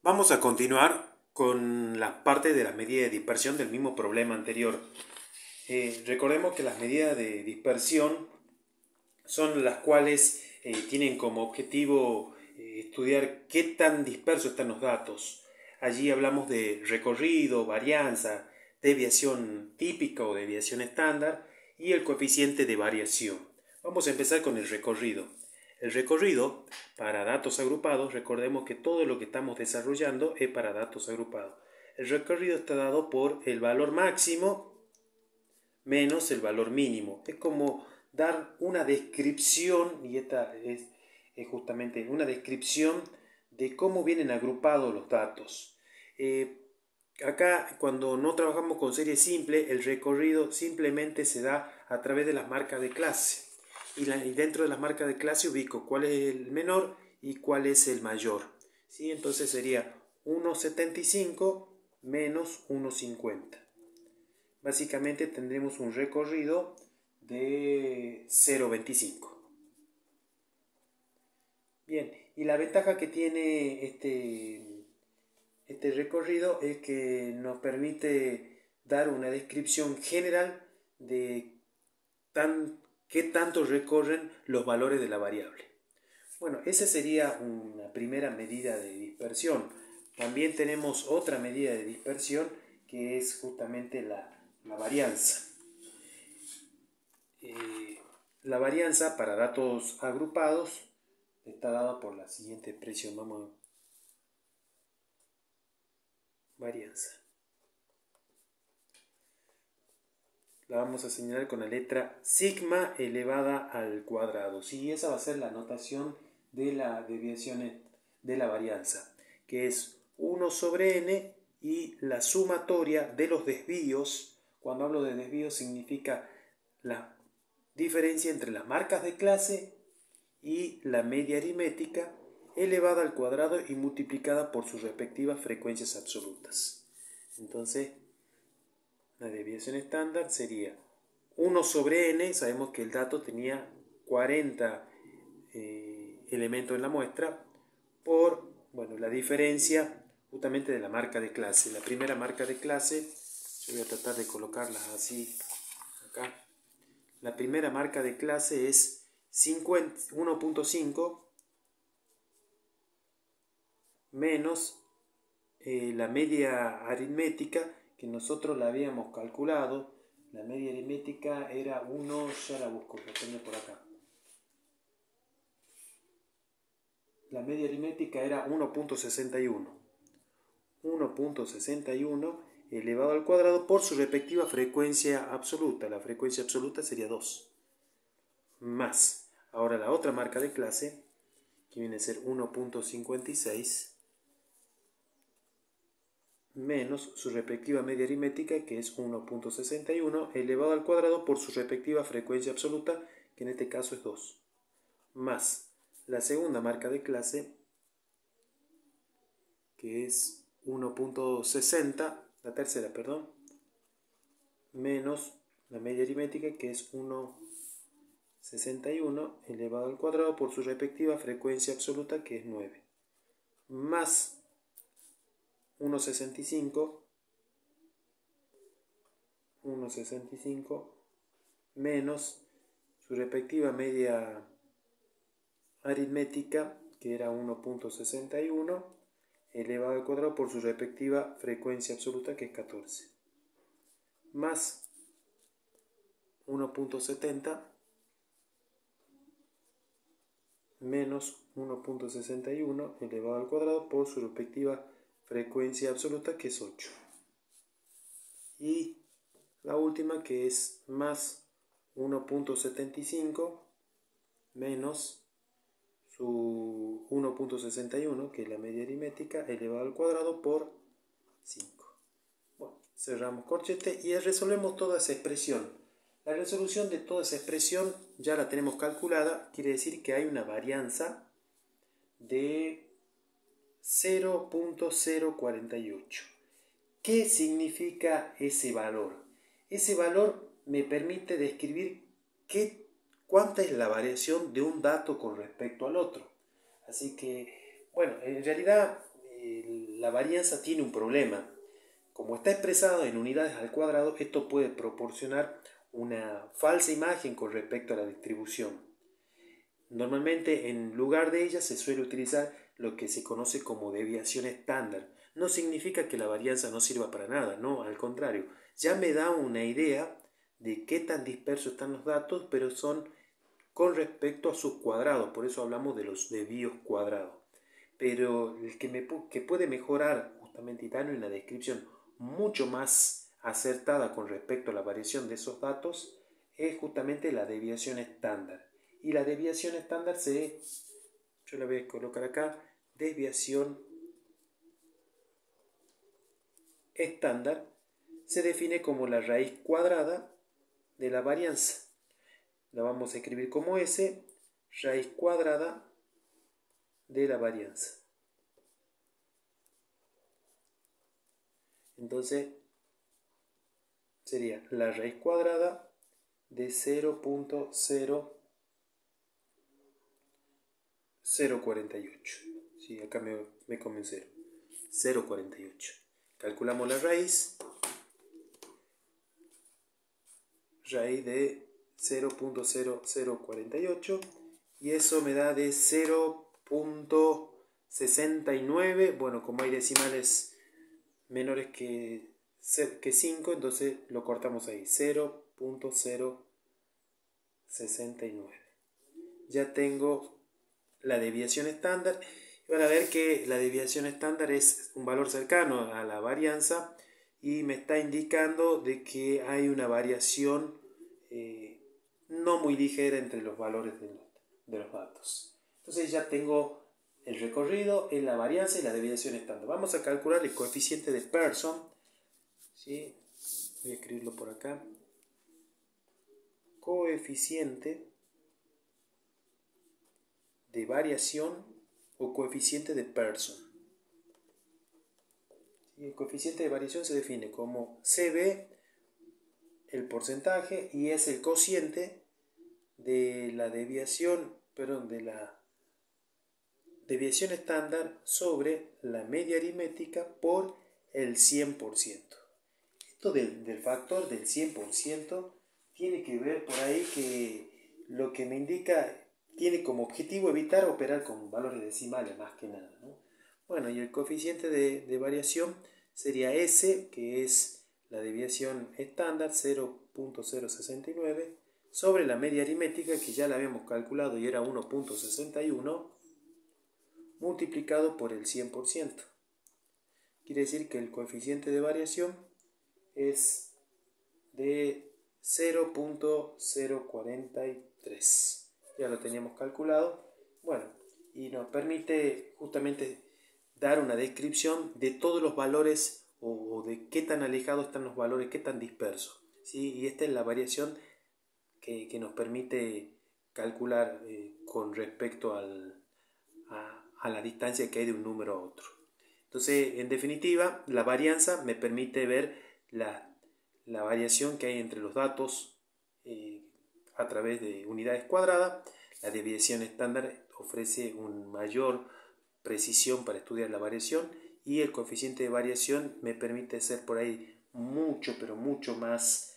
Vamos a continuar con la parte de las medidas de dispersión del mismo problema anterior. Recordemos que las medidas de dispersión son las cuales tienen como objetivo estudiar qué tan dispersos están los datos. Allí hablamos de recorrido, varianza, desviación típica o desviación estándar y el coeficiente de variación. Vamos a empezar con el recorrido. El recorrido para datos agrupados, recordemos que todo lo que estamos desarrollando es para datos agrupados. El recorrido está dado por el valor máximo menos el valor mínimo. Es como dar una descripción, y esta es justamente una descripción de cómo vienen agrupados los datos. Acá, cuando no trabajamos con serie simple, el recorrido simplemente se da a través de las marcas de clase. Y dentro de las marcas de clase ubico cuál es el menor y cuál es el mayor. ¿Sí? Entonces sería 1,75 menos 1,50. Básicamente tendremos un recorrido de 0,25. Bien, y la ventaja que tiene este recorrido es que nos permite dar una descripción general de qué tanto recorren los valores de la variable. Bueno, esa sería una primera medida de dispersión. También tenemos otra medida de dispersión que es justamente la varianza. La varianza para datos agrupados está dada por la siguiente expresión. Vamos a varianza. La vamos a señalar con la letra sigma elevada al cuadrado. Sí, esa va a ser la notación de la desviación de la varianza, que es 1 sobre n y la sumatoria de los desvíos. Cuando hablo de desvíos significa la diferencia entre las marcas de clase y la media aritmética elevada al cuadrado y multiplicada por sus respectivas frecuencias absolutas. Entonces, la desviación estándar sería 1 sobre n, sabemos que el dato tenía 40 elementos en la muestra, por la diferencia justamente de la marca de clase. La primera marca de clase, yo voy a tratar de colocarlas así acá. La primera marca de clase es 1.5 menos la media aritmética que nosotros la habíamos calculado. La media aritmética era 1, ya la busco, la tengo por acá. La media aritmética era 1.61. 1.61 elevado al cuadrado por su respectiva frecuencia absoluta. La frecuencia absoluta sería 2. Más. Ahora la otra marca de clase, que viene a ser 1.56, menos su respectiva media aritmética, que es 1.61, elevado al cuadrado por su respectiva frecuencia absoluta, que en este caso es 2. Más la segunda marca de clase, que es 1.60, la tercera, perdón, menos la media aritmética, que es 1.61 elevado al cuadrado por su respectiva frecuencia absoluta, que es 9. Más 1.65 menos su respectiva media aritmética, que era 1.61 elevado al cuadrado por su respectiva frecuencia absoluta, que es 14, más 1.70 menos 1.61 elevado al cuadrado por su respectiva frecuencia absoluta, que es 8. Y la última, que es más 1.75 menos su 1.61, que es la media aritmética, elevado al cuadrado por 5. Bueno, cerramos corchete y resolvemos toda esa expresión. La resolución de toda esa expresión ya la tenemos calculada, quiere decir que hay una varianza de 0.048. ¿Qué significa ese valor? Ese valor me permite describir cuánta es la variación de un dato con respecto al otro. Así que, bueno, en realidad la varianza tiene un problema. Como está expresado en unidades al cuadrado, esto puede proporcionar una falsa imagen con respecto a la distribución. Normalmente en lugar de ella se suele utilizar lo que se conoce como desviación estándar. No significa que la varianza no sirva para nada, no, al contrario, ya me da una idea de qué tan dispersos están los datos, pero son con respecto a sus cuadrados, por eso hablamos de los desvíos cuadrados. Pero el que puede mejorar justamente y darle una descripción mucho más acertada con respecto a la variación de esos datos es justamente la desviación estándar. Y la desviación estándar yo la voy a colocar acá, desviación estándar se define como la raíz cuadrada de la varianza. La vamos a escribir como S, raíz cuadrada de la varianza. Entonces sería la raíz cuadrada de 0.0048. Sí, acá me convencieron. 0.48. Calculamos la raíz. Raíz de 0.0048 y eso me da de 0.69. Bueno, como hay decimales menores que 5, entonces lo cortamos ahí, 0.069. Ya tengo la desviación estándar. Van a ver que la desviación estándar es un valor cercano a la varianza y me está indicando de que hay una variación no muy ligera entre los valores de los datos. Entonces ya tengo el recorrido en la varianza y la desviación estándar. Vamos a calcular el coeficiente de Pearson. ¿Sí? Voy a escribirlo por acá. Coeficiente de variación o coeficiente de Pearson. ¿Sí? El coeficiente de variación se define como CB, el porcentaje, y es el cociente de la desviación, de la desviación estándar sobre la media aritmética por el 100%. Esto del factor del 100% tiene que ver por ahí que lo que me indica tiene como objetivo evitar operar con valores decimales más que nada, ¿no? Bueno, y el coeficiente de variación sería S, que es la desviación estándar 0.069, sobre la media aritmética, que ya la habíamos calculado y era 1.61, multiplicado por el 100%. Quiere decir que el coeficiente de variación es de 0.043. Ya lo teníamos calculado. Bueno, y nos permite justamente dar una descripción de todos los valores o de qué tan alejados están los valores, qué tan dispersos. ¿Sí? Y esta es la variación que nos permite calcular con respecto a la distancia que hay de un número a otro. Entonces, en definitiva, la varianza me permite ver la variación que hay entre los datos a través de unidades cuadradas. La desviación estándar ofrece una mayor precisión para estudiar la variación y el coeficiente de variación me permite ser por ahí mucho, pero mucho más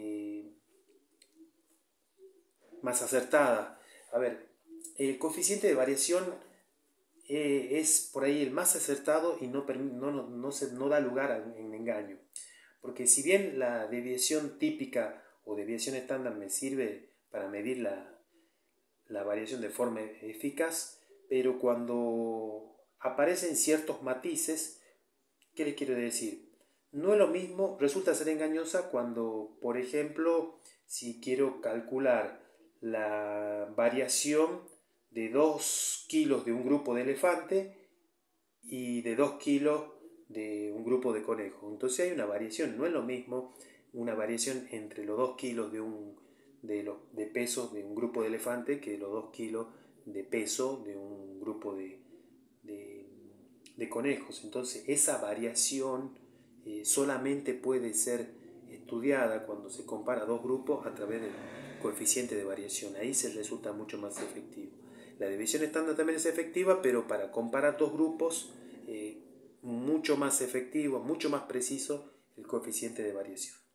acertada. A ver, el coeficiente de variación es por ahí el más acertado y no da lugar a un engaño. Porque si bien la desviación típica o desviación estándar me sirve para medir la variación de forma eficaz, pero cuando aparecen ciertos matices, ¿qué les quiero decir? No es lo mismo, resulta ser engañosa cuando, por ejemplo, si quiero calcular la variación de 2 kilos de un grupo de elefante y de 2 kilos de un grupo de conejos. Entonces hay una variación, no es lo mismo una variación entre los 2 kilos de peso de un grupo de elefante que los 2 kilos de peso de un grupo de conejos. Entonces esa variación solamente puede ser estudiada cuando se compara dos grupos a través del coeficiente de variación. Ahí se resulta mucho más efectivo. La desviación estándar también es efectiva, pero para comparar dos grupos mucho más efectivo, mucho más preciso el coeficiente de variación.